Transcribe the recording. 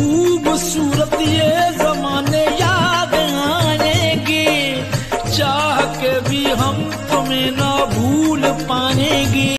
खूबसूरत ये ज़माने याद आएंगे, चाह के भी हम तुम्हें ना भूल पाएंगे।